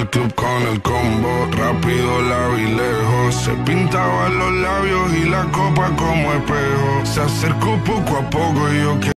al club con el combo, rápido la vi lejos. Se pintaba los labios y la copa como espejo. Se acercó poco a poco y yo